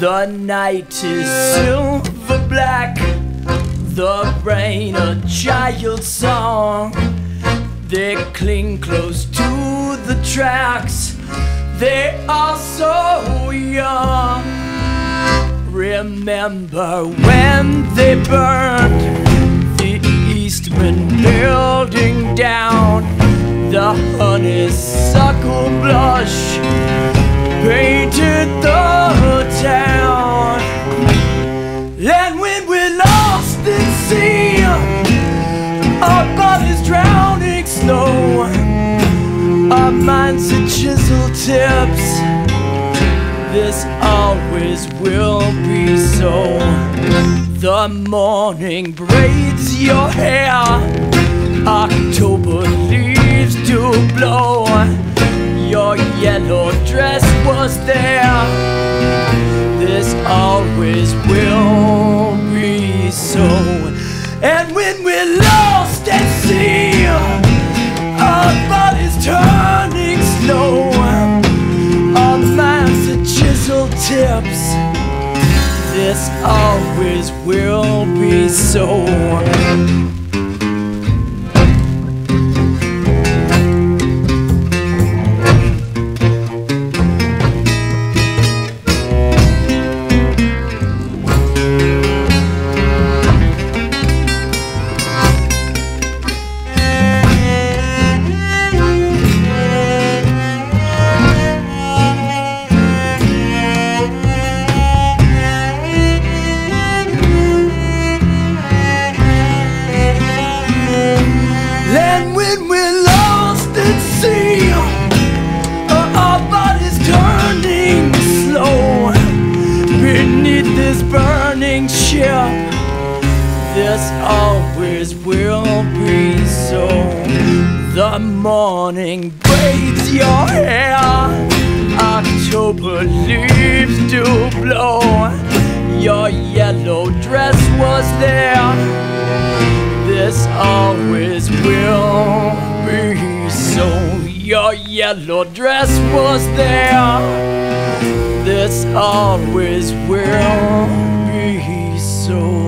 The night is silver black, the rain a child's song. They cling close to the tracks, they are so young. Remember when they burned the Eastman building down, the honeysuckle blush painted the town. And when we're lost at sea, our bodies drowning slow, our minds are chisel tips, this always will be so. The morning braids your hair, October leaves do blow. Your yellow dress was there, this always will be so. And when we're lost at sea, our bodies turning slow, our minds are chisel tips, this always will be so. And when we're lost at sea, our bodies turning slow beneath this burning ship, this always will be so. The morning braids your hair, October leaves do blow. Your yellow dress was there, this always will be so. Your yellow dress was there, this always will be so.